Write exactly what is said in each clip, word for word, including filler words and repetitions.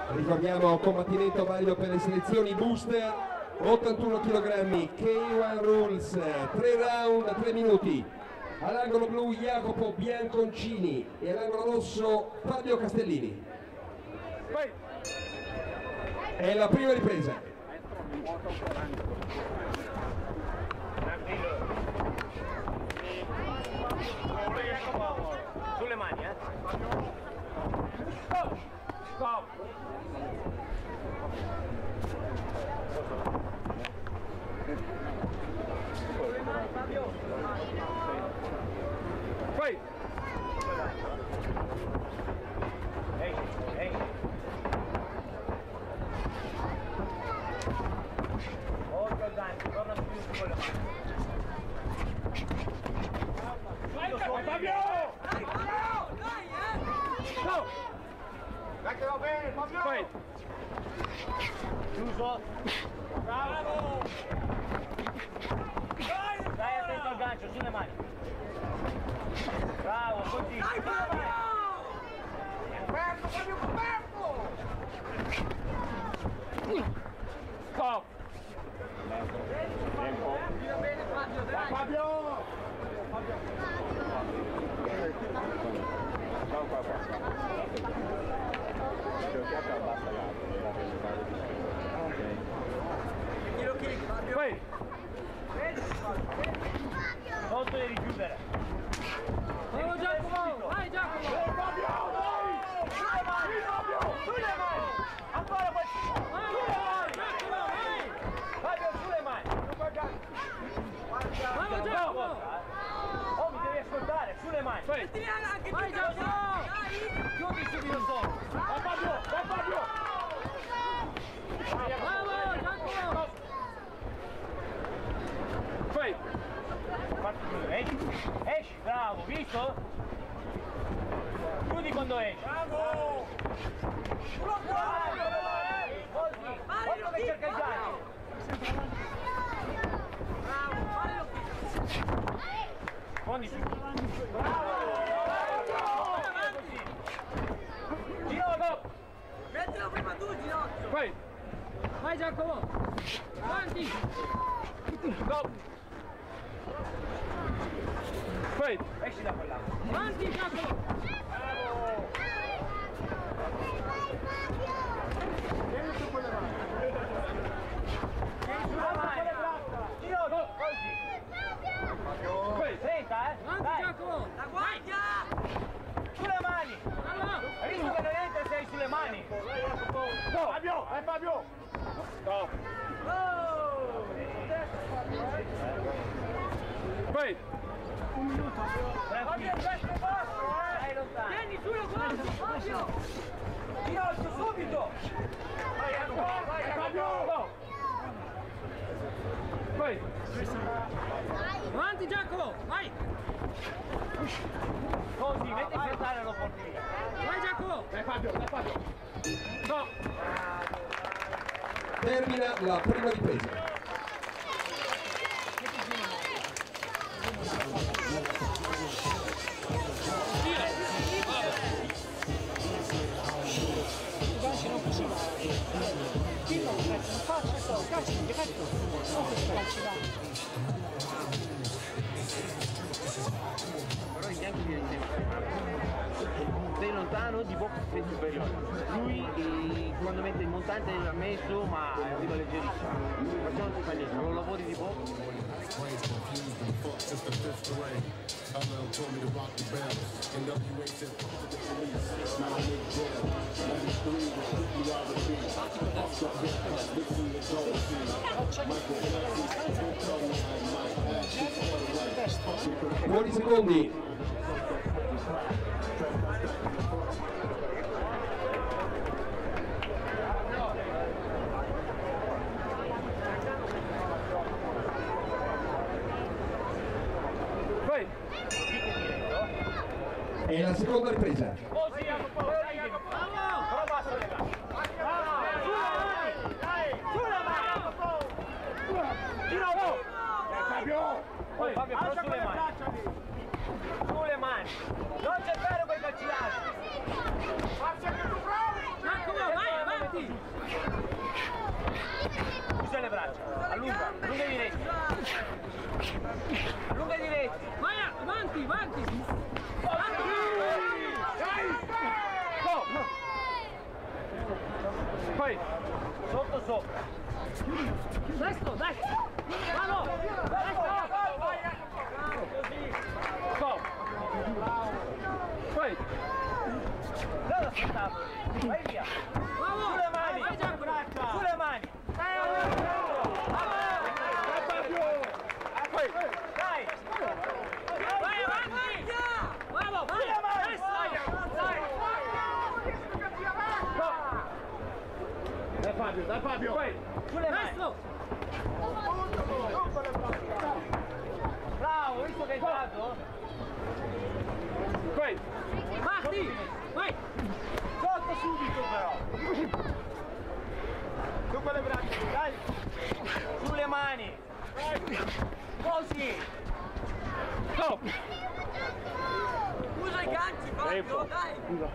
Ricordiamo combattimento valido per le selezioni booster, ottantuno chilogrammi, K uno Rules, tre round, tre minuti. All'angolo blu Jacopo Bianconcini e all'angolo rosso Fabio Castellini. È la prima ripresa. Sulle mani, eh? Stop! Sulle mani, Fabio! Vai! Ehi, ehi! Occhio Dante, torna più su quelle mani. Fabio! Dai, Fabio! Dai, eh! No! Dai che va bene, Fabio! Vai! Chiuso! Bravo! Dai, dai, attento al gancio, sulle mani! Bravo, così! Dai, Fabio! Coperto, Fabio, coperto! Stop! Tempo! Tira bene, Fabio, dai! Fabio! Ciao papà. Cercate abbassa Tiro kick, Fabio. Vai. Non te devi chiudere. Bravo Giacomo, vai Giacomo. Fabio, vai. Sulle mani, Fabio. Sulle mani. Ancora poi. Sulle mani, Giacomo, vai. Fabio, sulle mani. Bravo Giacomo. Oh, mi devi ascoltare, sulle mani! Vai! Anche vai Giacomo! Chiudi subito sotto! Vai Fabio! Vai Fabio! Bravo Giacomo! Vai! Esci! Esci! Bravo! Visto? Chiudi quando esci! Bravo! Così! Guarda che cerca il giallo! Bravo! Fondi su! Bravo! Ginocchio! Mettilo prima tu, ginocchio! Vai! Vai Giacomo! Avanti! Go! Vai! Esci da quella! Avanti Giacomo! Bravo! Vieni su quelle mani! Vieni sulla mani! Ginocchio! Così! Vai, senta, eh! Avanti, dai. Giacomo! La guardia! Sulle mani! Allora. Visto che non entra sei sulle mani! No! Fabio! Vai Fabio! Stop! Oh! Vai! Un minuto! Fabio, questo è basso, eh! Dai lontano! Tieni su lo guardo, Fabio! Ginocchio, subito! Vai, vai, vai Fabio! No. Vai! Avanti Giacomo, vai! Così, metti a saltare l'opportunità. Vai Giacomo! Dai Fabio, dai Fabio! No! Termina la prima ripresa. Non così, dillo non faccia solo, calcio diretto, non che calci là. Però i bianchi viene sei lontano di bocca sei superiore. Lui eh, quando mette il montante l'ha messo ma arriva leggerissimo. Perciò non si fa niente, non lavori di bocca. Buoni secondi. E la seconda ripresa. Così, però basta le gambe. Sulla mano! Tiro! Fabio! Fabio, però sulle mani. Sulle mani. Non c'è vero quei calci alti. Faccia che tu provi! Giacomo, vai, vai! Usa le braccia, allunga, allunga i diretti. Allunga i diretti. Vai avanti, avanti. Poi, sotto sopra. Destro, destro. Bravo. Destro. Stop. Poi. Dalla aspettavo. Vai via. Bravo. Sulle mani. Vai già, braccia. Sulle mani. Poi. Dai. Vai avanti. Bravo, vai. Dai Fabio, dai Fabio. Poi. Sulle mani. Destro. Bravo, visto che hai fatto? Poi. Marti. Vai. Sotto subito però. Su con le braccia, dai. Sulle mani. Così. Stop. Usa i ganci, Fabio, dai.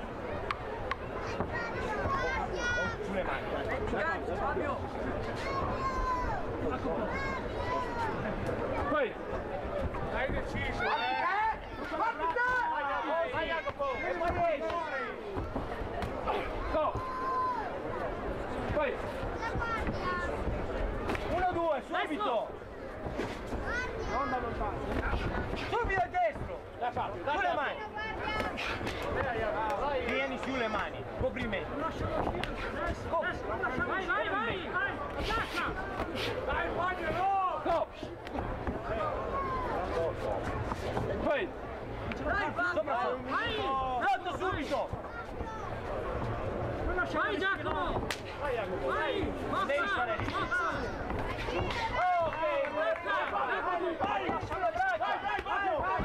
Sulle mani. I ganci, Fabio. Poi. Hai deciso, eh? Vai Jacopo. E poi esci. Stop. Poi. Uno, due, subito. Non da lontano. Subito a destro. Dai Fabio, dai. Sulle mani. Vieni sulle mani. Coprimento. Vai, vai, vai. Attacca. Dai Fabio, no. Stop. Poi. Dai, Fabio. Vai. Pronto subito. Vai, Giacomo. Vai Jacopo. Vai. Devi stare lì. Ok, vai, vai, sulle braccia. Vai, vai,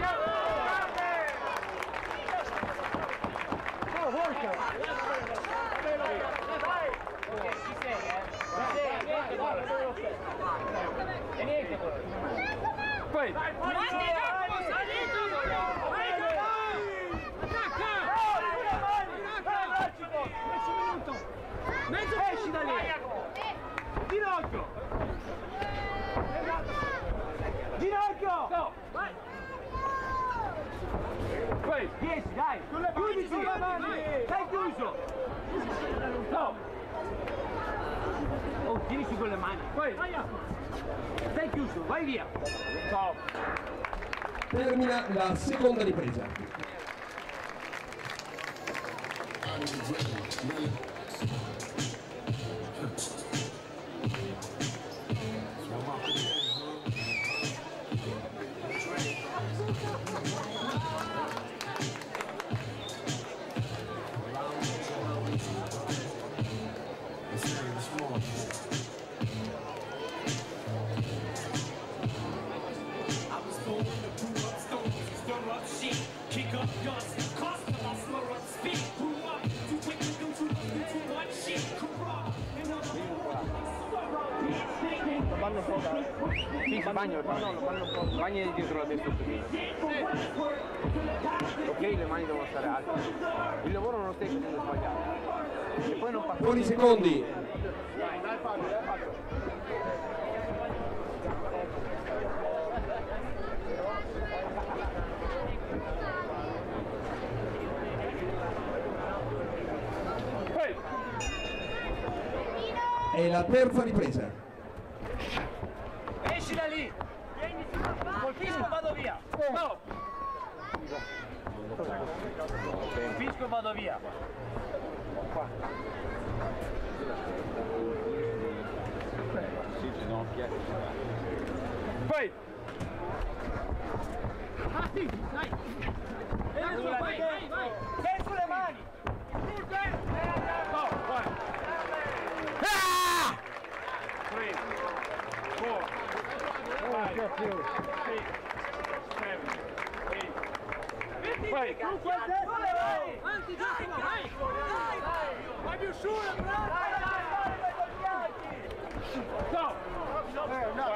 vai. Ok, ci sei, eh? Ci sei, niente quello. E niente quello. Poi. Vai, Giacomo, salito. Vai, Giacomo. Attacca. Dieci minuti. Mezzo Esci da lì. Ginocchio. Ginocchio. No. Vai. Poi, dieci, dai. Chiuditi. Sulle mani. Stai chiuso. No. Oh, tieni su con le mani. Poi. Stai chiuso, vai via. Stop. Termina la seconda ripresa. Sì, bagno, no, no, bagno dietro la destra. Ok, le mani devono stare alte. Il lavoro non lo stai facendo sbagliato. E poi non passa. Buoni secondi. Dai, dai Fabio, dai Fabio. È la terza ripresa. Esci da lì! Colpisco e vado via! No! Colpisco e vado via! Poi! Parti, dai. Dentro, vai, vai, vai. Sei sulle mani! No, vai! Three, four, five, six, seven, eight. Vai! Avanti, Giacomo, vai. Vai più su, bravo! Dai, dai, dai, stop! No! No!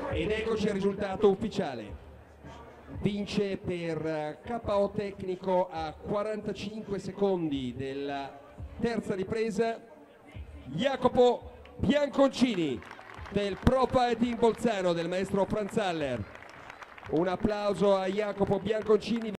Ed eccoci il risultato ufficiale. Vince per K O tecnico a quarantacinque secondi della terza ripresa Jacopo Bianconcini del Pro Fighting Bolzano del maestro Franz Haller. Un applauso a Jacopo Bianconcini.